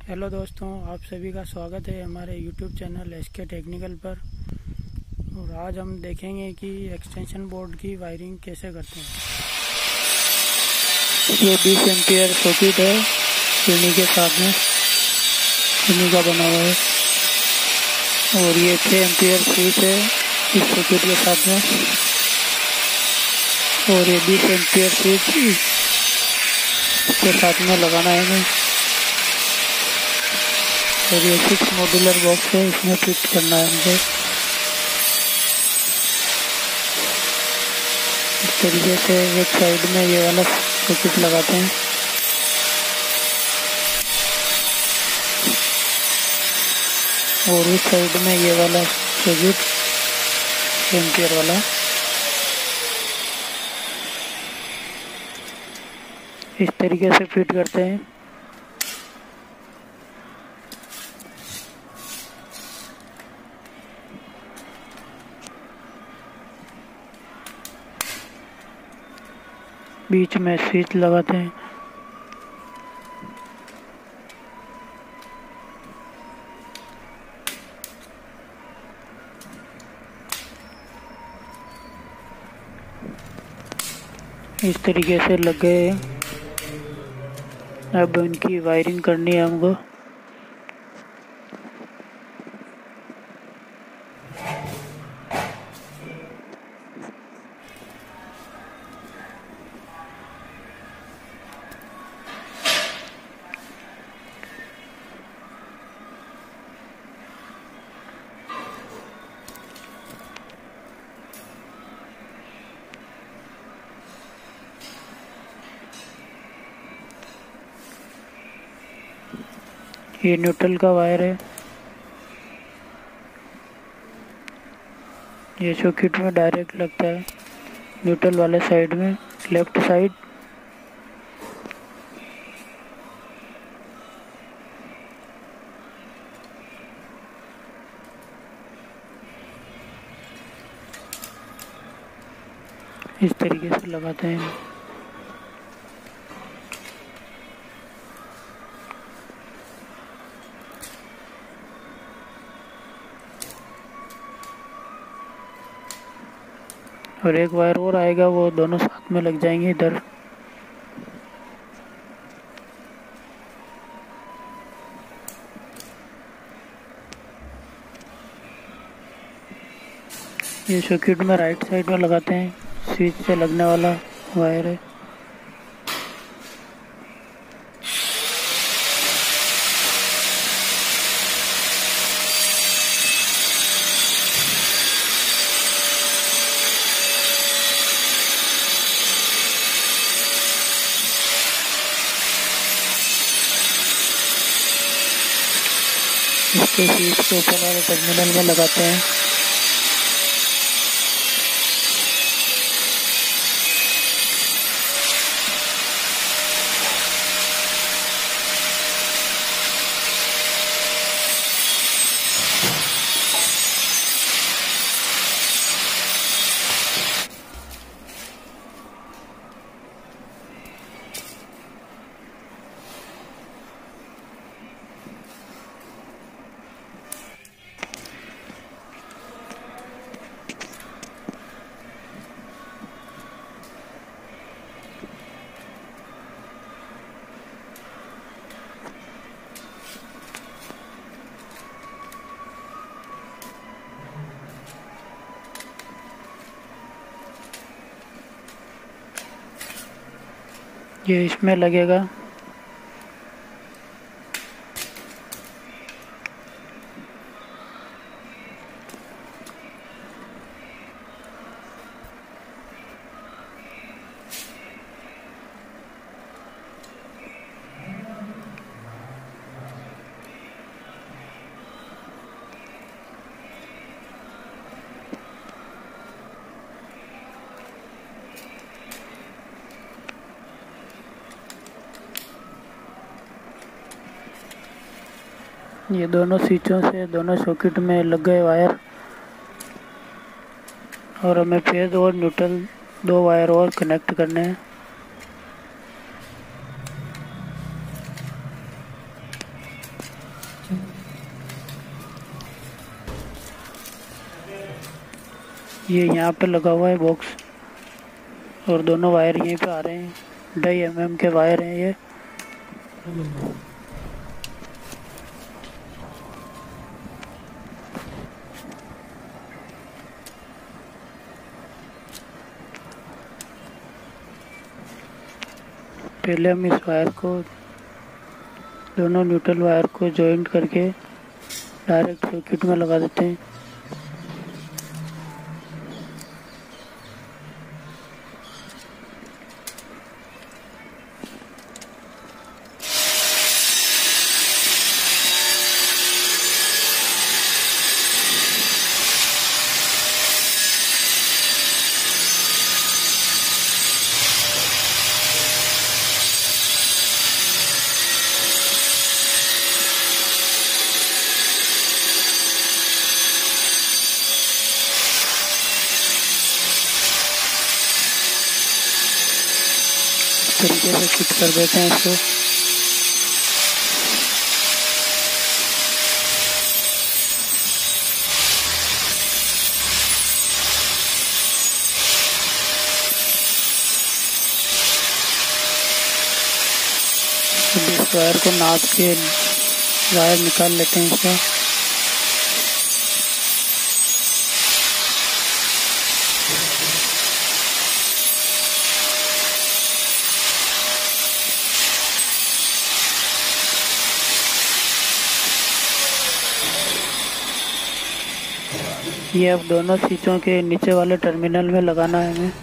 Hello दोस्तों, आप सभी का स्वागत है हमारे यूट्यूब चैनल एसके टेक्निकल पर। और आज हम देखेंगे कि एक्सटेंशन बोर्ड की वायरिंग कैसे करते हैं। ये 20 एम्पियर सॉकेट है, इन्हीं के साथ में इन्हीं का बना हुआ है। और ये 6 एम्पियर स्विच है इस सॉकेट के साथ में। और ये 20 एम्पियर स्विच इसके साथ में लगाना है हमें। और ये 6 मॉड्यूलर बॉक्स है, इसमें फिट करना है मुझे। इस तरीके से एक साइड में ये वाला सॉकेट लगाते हैं और इस साइड में ये वाला सॉकेट एम्पियर वाला इस तरीके से फिट करते हैं। बीच में स्विच लगाते हैं। इस तरीके से लग गए। अब इनकी वायरिंग करनी है हमको। ये न्यूट्रल का वायर है, ये सॉकेट में डायरेक्ट लगता है न्यूट्रल वाले साइड में, लेफ्ट साइड। इस तरीके से लगाते हैं। और एक वायर और आएगा, वो दोनों साथ में लग जाएंगे इधर। ये सॉकेट में राइट साइड में लगाते हैं, स्विच से लगने वाला वायर है। इसको स्विच के ऊपर वाले टर्मिनल में लगाते हैं। ये इसमें लगेगा। ये दोनों स्विचों से दोनों सॉकेट में लग गए वायर। और हमें फेज और न्यूट्रल 2 वायर और कनेक्ट करने हैं। ये यहाँ पे लगा हुआ है बॉक्स, और दोनों वायर यहीं पे आ रहे हैं। 2.5 mm के वायर हैं ये। पहले हम इस वायर को, दोनों न्यूट्रल वायर को जॉइंट करके डायरेक्ट सर्किट में लगा देते हैं। तरीके से फिट कर देते हैं इसको। इस वायर को नाप के वायर निकाल लेते हैं इसका। ये अब दोनों स्विचों के नीचे वाले टर्मिनल में लगाना है हमें।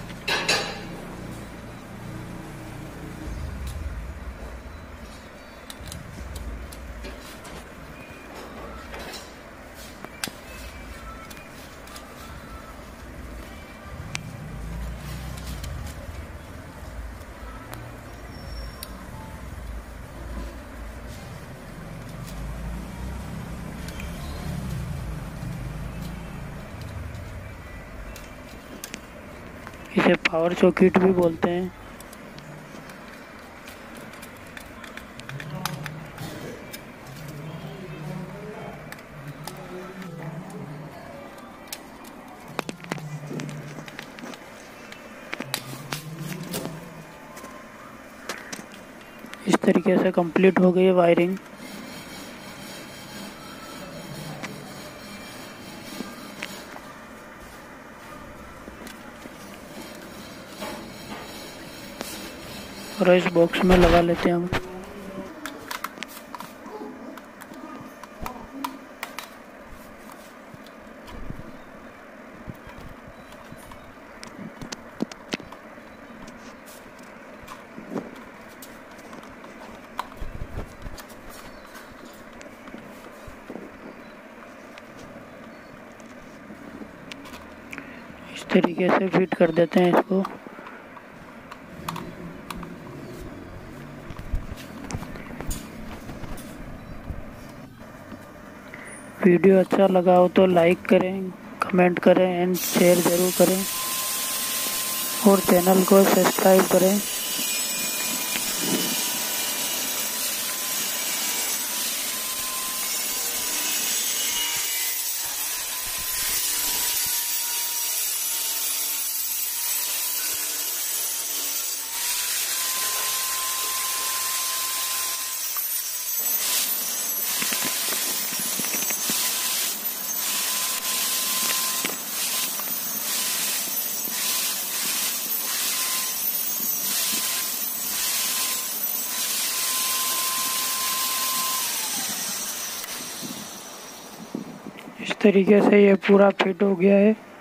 इसे पावर सॉकेट भी बोलते हैं। इस तरीके से कंप्लीट हो गई है वायरिंग। और इस बॉक्स में लगा लेते हैं हम। इस तरीके से फिट कर देते हैं इसको। वीडियो अच्छा लगा हो तो लाइक करें, कमेंट करें एंड शेयर ज़रूर करें, और चैनल को सब्सक्राइब करें। इस तरीके से ये पूरा फिट हो गया है।